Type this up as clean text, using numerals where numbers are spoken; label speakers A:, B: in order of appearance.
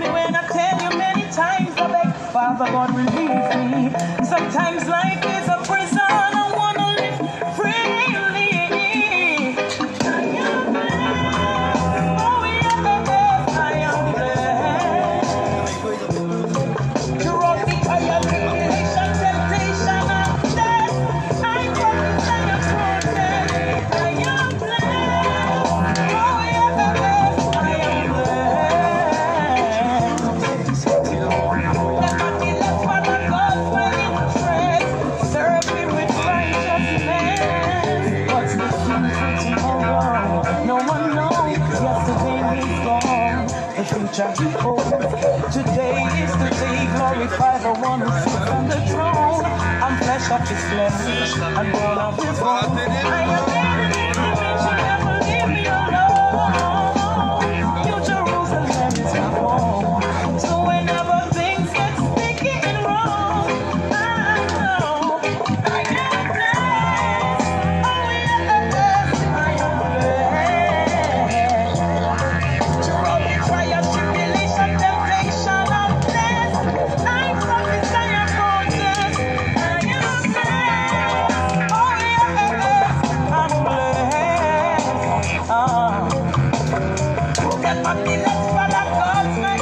A: me when I tell you many times I beg, Father God, release me. Sometimes life is a prison, I wanna live freely. I am blessed. Oh yes, I am blessed. Throughout the fire, tribulation, temptation, and death, I promise I am protected. I am blessed. Oh yes, I am blessed. Never be left for the gospel interest. Serve him with righteousness. What's the future tomorrow? No one knows. Yesterday is gone. The future he holds. Today is the day. Glorify the one who sits on the throne. I'm flesh of his flesh and bone of his bone. I am living in the image. You never leave me alone. New Jerusalem is my home. So whenever things get sticky and wrong, I know I am blessed. Oh yes, I am blessed. Throughout the trial, tribulation, temptation, and death, I promise I am protected. I am blessed. Oh yes, I'm blessed. Never be left for the gospel